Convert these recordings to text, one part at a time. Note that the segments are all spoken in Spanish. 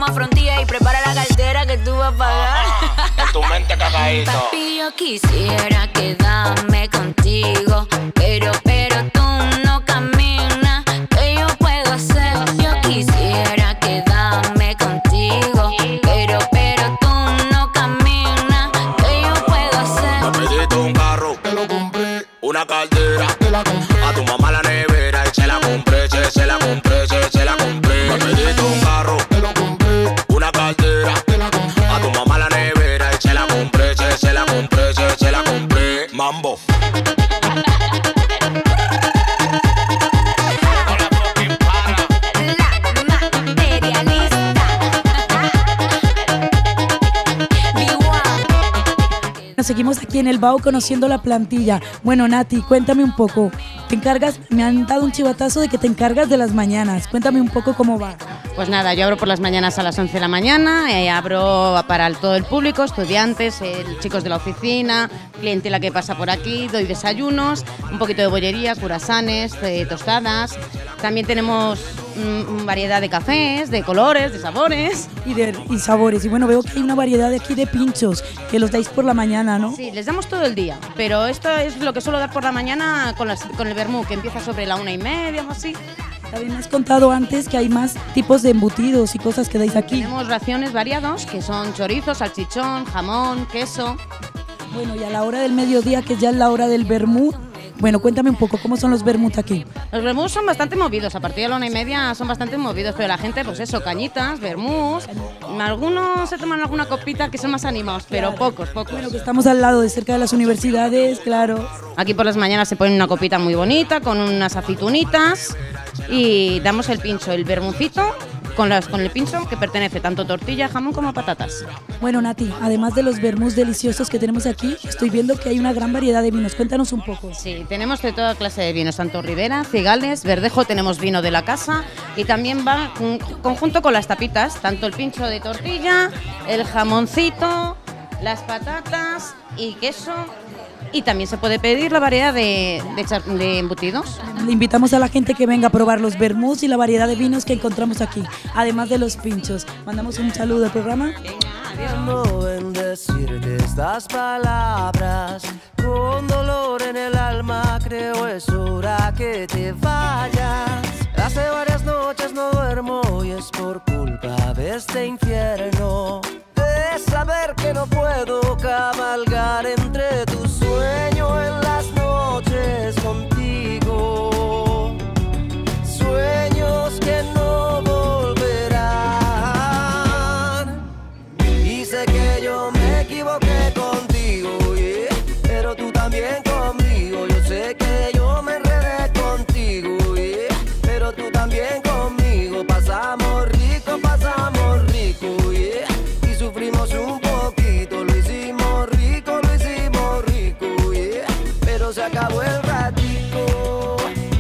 más frontilla y prepara la cartera que tú vas a pagar. En tu mente cagadito. Papi, yo quisiera quedarme contigo, pero tú no caminas. ¿Qué yo puedo hacer? Yo quisiera quedarme contigo, pero tú no caminas. ¿Qué yo puedo hacer? Me pediste un carro, te lo compré. Una cartera, te la compré. A tu mamá la nevera y se la compré, se la compré, se la compré. Me pediste un carro, te lo compré. Una cartera, te la compré. A tu mamá la nevera y se la compré, se la compré, se la compré. Mambo. Seguimos aquí en el Bao conociendo la plantilla. Bueno, Nati, cuéntame un poco. Te encargas, me han dado un chivatazo de que te encargas de las mañanas. Cuéntame un poco cómo va. Pues nada, yo abro por las mañanas a las 11 de la mañana, abro para todo el público, estudiantes, chicos de la oficina, clientela que pasa por aquí, doy desayunos, un poquito de bollería, curasanes, tostadas. También tenemos variedad de cafés, de colores, de sabores. Y sabores. Y bueno, veo que hay una variedad de aquí de pinchos que los dais por la mañana, ¿no? Sí, les damos todo el día, pero esto es lo que suelo dar por la mañana con el vermú, que empieza sobre la 1:30 o así. También me has contado antes que hay más tipos de embutidos y cosas que dais aquí. Tenemos raciones variados, que son chorizo, salchichón, jamón, queso. Bueno, y a la hora del mediodía, que es ya la hora del vermut, bueno, cuéntame un poco, ¿cómo son los vermut aquí? Los vermuts son bastante movidos, a partir de la 1:30 son bastante movidos, pero la gente, pues eso, cañitas, vermuts, algunos se toman alguna copita que son más animados, pero claro. pocos. Bueno, que estamos al lado, de cerca de las universidades, claro. Aquí por las mañanas se pone una copita muy bonita, con unas aceitunitas, y damos el pincho, el vermucito, con el pincho que pertenece tanto tortilla, jamón como patatas. Bueno, Nati, además de los vermuts deliciosos que tenemos aquí, estoy viendo que hay una gran variedad de vinos. Cuéntanos un poco. Sí, tenemos de toda clase de vinos, tanto Ribera, Cigales, Verdejo, tenemos vino de la casa y también va conjunto con las tapitas, tanto el pincho de tortilla, el jamoncito, las patatas y queso. Y también se puede pedir la variedad de embutidos. Le invitamos a la gente que venga a probar los vermuts y la variedad de vinos que encontramos aquí, además de los pinchos. Mandamos un saludo al programa. Pensando en decirte estas palabras, con dolor en el alma creo es hora que te vayas. Hace varias noches no duermo y es por culpa de este infierno, de saber que no puedo cabalgar entre tu sueño en las noches contigo, sueños que no volverán. Y sé que yo me equivoqué contigo, yeah, pero tú también conmigo. Yo sé que yo me enredé contigo, yeah, pero tú también conmigo. Pasamos rico, yeah, y sufrimos un poquito. Lo hicimos rico, yeah, pero se acabó el ratico.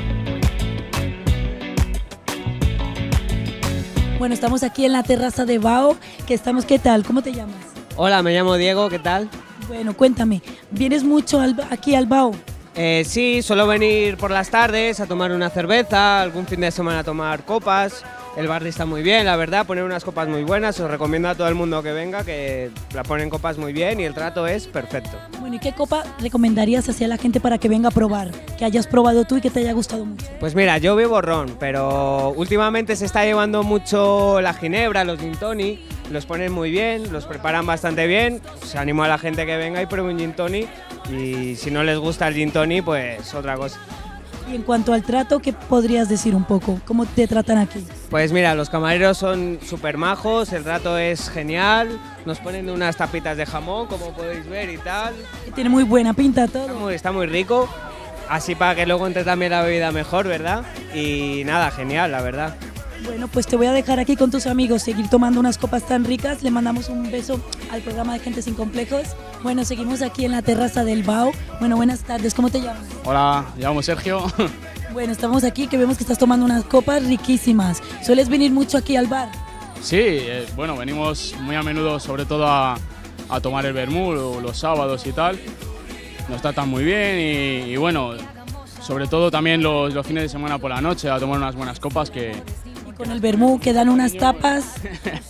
Bueno, estamos aquí en la terraza de Bao, que estamos, ¿qué tal? ¿Cómo te llamas? Hola, me llamo Diego, ¿qué tal? Bueno, cuéntame, ¿vienes mucho aquí al Bao? Sí, suelo venir por las tardes a tomar una cerveza, algún fin de semana a tomar copas. El bar está muy bien, la verdad, ponen unas copas muy buenas. Os recomiendo a todo el mundo que venga, que la ponen copas muy bien y el trato es perfecto. Bueno, ¿y qué copa recomendarías hacia la gente para que venga a probar? Que hayas probado tú y que te haya gustado mucho. Pues mira, yo bebo ron, pero últimamente se está llevando mucho la ginebra, los gin tonic. Los ponen muy bien, los preparan bastante bien. Os animo a la gente que venga y pruebe un gin tonic. Y si no les gusta el gin tonic, pues otra cosa. Y en cuanto al trato, ¿qué podrías decir un poco? ¿Cómo te tratan aquí? Pues mira, los camareros son súper majos, el trato es genial, nos ponen unas tapitas de jamón, como podéis ver y tal. Tiene muy buena pinta todo. Está muy rico, así para que luego entre también la bebida mejor, ¿verdad? Y nada, genial, la verdad. Bueno, pues te voy a dejar aquí con tus amigos, seguir tomando unas copas tan ricas. Le mandamos un beso al programa de Gente Sin Complejos. Bueno, seguimos aquí en la terraza del Bao. Bueno, buenas tardes, ¿cómo te llamas? Hola, me llamo Sergio. Bueno, estamos aquí, que vemos que estás tomando unas copas riquísimas. ¿Sueles venir mucho aquí al bar? Sí, bueno, venimos muy a menudo, sobre todo a tomar el vermut los sábados y tal. Nos tratan muy bien y bueno, sobre todo también los fines de semana por la noche a tomar unas buenas copas que... Con el vermut que dan unas tapas.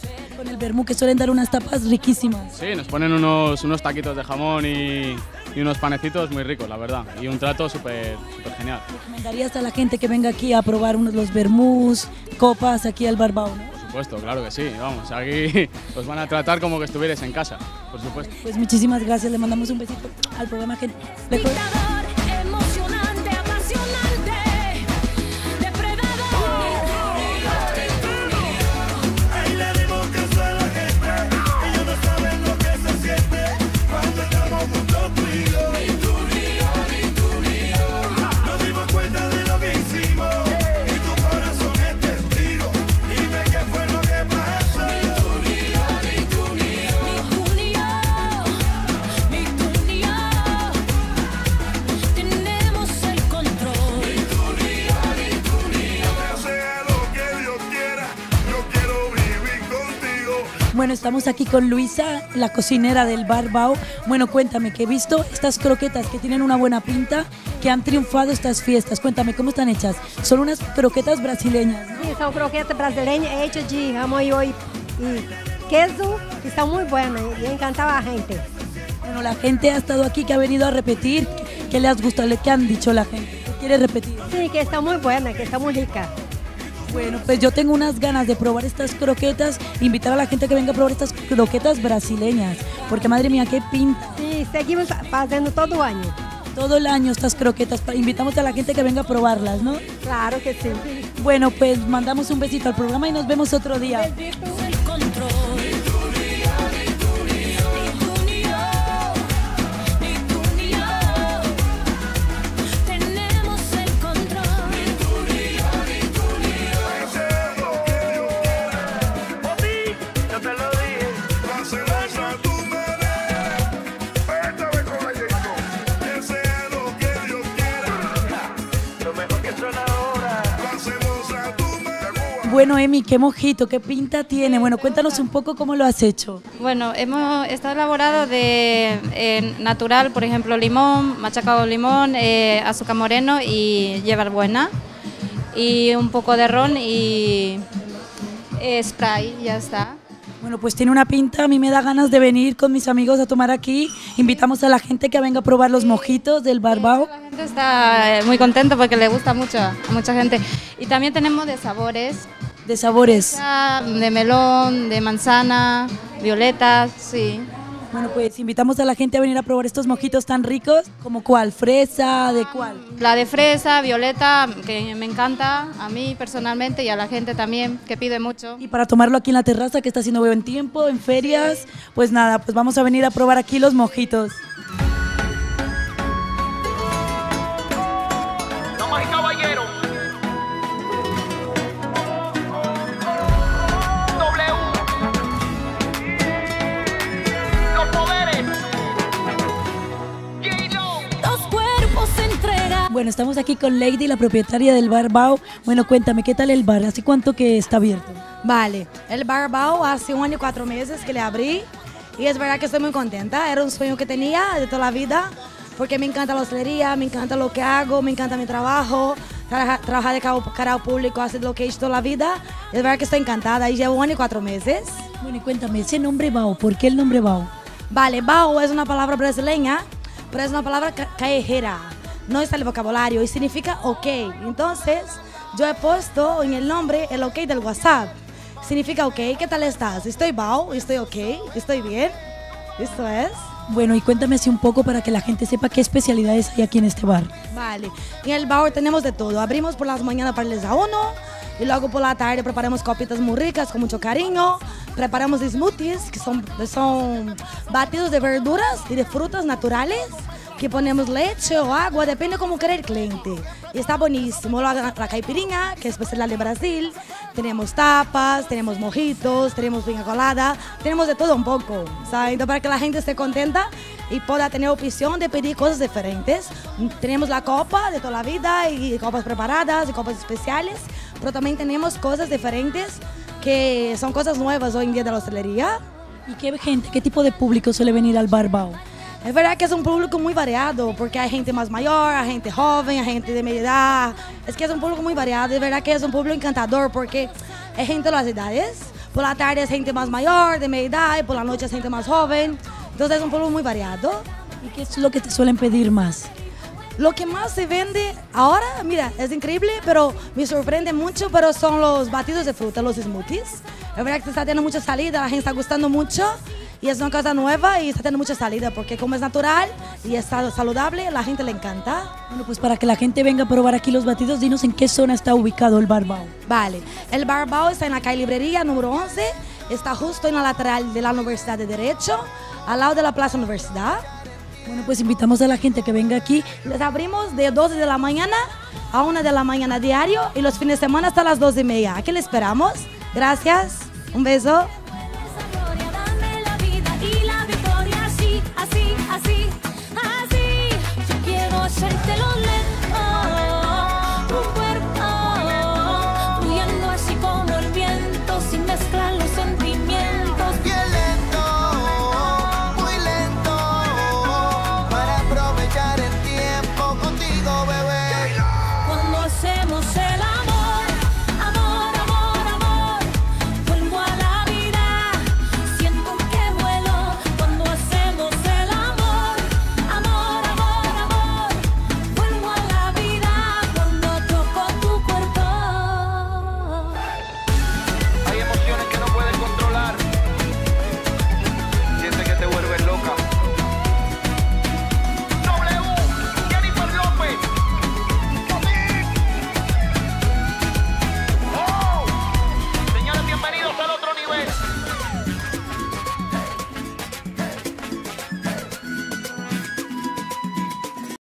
Con el vermú, que suelen dar unas tapas riquísimas. Sí, nos ponen unos taquitos de jamón y unos panecitos muy ricos, la verdad. Y un trato súper genial. ¿Recomendarías a la gente que venga aquí a probar los vermús, copas aquí al Barbao, no? Por supuesto, claro que sí. Vamos, aquí os van a tratar como que estuvierais en casa, por supuesto. Pues muchísimas gracias, le mandamos un besito al programa Gente. Dictador, emocionante, apasionante, depredador. Ahí le dimos caso a la gente, ellos no saben lo que se siente cuando estamos juntos tú y yo. Nos dimos cuenta de lo que hicimos y tu corazón es testigo. Dime qué fue lo que pasó. Ni tú ni yo tenemos el control. Que sea lo que Dios quiera, yo quiero vivir contigo. Bueno, estamos aquí con Luisa, la cocinera del Barbao. Bueno, cuéntame, que he visto estas croquetas que tienen una buena pinta, que han triunfado estas fiestas. Cuéntame, ¿cómo están hechas? Son unas croquetas brasileñas, ¿no? Sim, são croquetas brasileiras hechas de jamón y queso, que están muy buenas y encantaba a la gente. Bueno, la gente ha estado aquí, que ha venido a repetir. ¿Qué le has gustado? ¿Qué han dicho la gente? ¿Qué quiere repetir? Sí, que está muy buena, que está muy rica. Bueno, pues yo tengo unas ganas de probar estas croquetas, invitar a la gente que venga a probar estas croquetas brasileñas, porque madre mía, qué pinta. Sí, seguimos haciendo todo año. Todo el año estas croquetas, invitamos a la gente que venga a probarlas, ¿no? Claro que sí. Bueno, pues mandamos un besito al programa y nos vemos otro día. El control. Ni tú ni yo tenemos el control. Que sea lo que Dios quiera. Por ti, yo te lo dije. Lo hacemos a tu manera. Esta vez con la Jason. Que sea lo que Dios quiera. Lo mejor que suena ahora. Lo hacemos a tu manera. Bueno, Emi, qué mojito, qué pinta tiene. Bueno, cuéntanos un poco cómo lo has hecho. Bueno, está elaborado de natural, por ejemplo, limón, machacado limón, azúcar moreno y hierbabuena, y un poco de ron y spray, ya está. Bueno, pues tiene una pinta, a mí me da ganas de venir con mis amigos a tomar aquí. Invitamos a la gente que venga a probar los mojitos del Barbao. La gente está muy contenta porque le gusta mucho a mucha gente. Y también tenemos de sabores, De sabores. de melón, de manzana, violetas, sí. Bueno, pues invitamos a la gente a venir a probar estos mojitos tan ricos. ¿Como cuál? ¿Fresa? ¿De cuál? La de fresa, violeta, que me encanta a mí personalmente y a la gente también, que pide mucho. Y para tomarlo aquí en la terraza, que está haciendo buen tiempo, en ferias, pues nada, pues vamos a venir a probar aquí los mojitos. Damas y caballeros. W. Los poderes. Dos cuerpos se entregan. Bueno, estamos aquí con Lady, la propietaria del Barbao. Bueno, cuéntame, ¿qué tal el bar? ¿Hace cuánto que está abierto? Vale, el Barbao hace 1 año y 4 meses que le abrí y es verdad que estoy muy contenta. Era un sueño que tenía de toda la vida porque me encanta la hostelería, me encanta lo que hago, me encanta mi trabajo, trabajar de cara al público, hacer lo que he hecho toda la vida. Es verdad que estoy encantada y llevo 1 año y 4 meses. Bueno, y cuéntame, ese nombre Bao, ¿por qué el nombre Bao? Vale, Bao es una palabra brasileña, pero es una palabra callejera, no está en el vocabulario y significa ok. Entonces, yo he puesto en el nombre el ok del WhatsApp. Significa ok, ¿qué tal estás? Estoy Bao, estoy ok, estoy bien. Esto es. Bueno, y cuéntame así un poco para que la gente sepa qué especialidades hay aquí en este bar. Vale, en el bar tenemos de todo. Abrimos por las mañanas para el desayuno y luego por la tarde preparamos copitas muy ricas con mucho cariño. Preparamos smoothies, que son batidos de verduras y de frutas naturales, que ponemos leche o agua, depende como quiera el cliente. Y está buenísimo. La caipirinha, que es especial de Brasil. Tenemos tapas, tenemos mojitos, tenemos piña colada, tenemos de todo un poco, ¿sabes? Entonces, para que la gente esté contenta y pueda tener opción de pedir cosas diferentes. Tenemos la copa de toda la vida y copas preparadas y copas especiales, pero también tenemos cosas diferentes que son cosas nuevas hoy en día de la hostelería. ¿Y qué gente, qué tipo de público suele venir al Barbao? Es verdad que es un público muy variado, porque hay gente más mayor, hay gente joven, hay gente de media edad. Es que es un público muy variado, es verdad que es un público encantador, porque hay gente de las edades, Por la tarde es gente más mayor, de media edad, y por la noche es gente más joven. Entonces es un pueblo muy variado. ¿Y qué es lo que te suelen pedir más? Lo que más se vende ahora, mira, es increíble, pero me sorprende mucho, pero son los batidos de fruta, los smoothies. Es verdad que está teniendo mucha salida, la gente está gustando mucho y es una cosa nueva y está teniendo mucha salida porque como es natural y es saludable, la gente le encanta. Bueno, pues para que la gente venga a probar aquí los batidos, dinos en qué zona está ubicado el Barbao. Vale, el Barbao está en la calle Librería número 11, está justo en la lateral de la Universidad de Derecho, al lado de la Plaza Universidad. Bueno, pues invitamos a la gente que venga aquí. Les abrimos de 12 de la mañana a 1 de la mañana diario y los fines de semana hasta las 2:30. Aquí les esperamos. Gracias. Un beso.